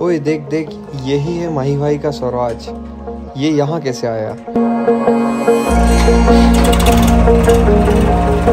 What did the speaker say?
ओए देख देख, यही है माही भाई का स्वराज। ये यहाँ कैसे आया?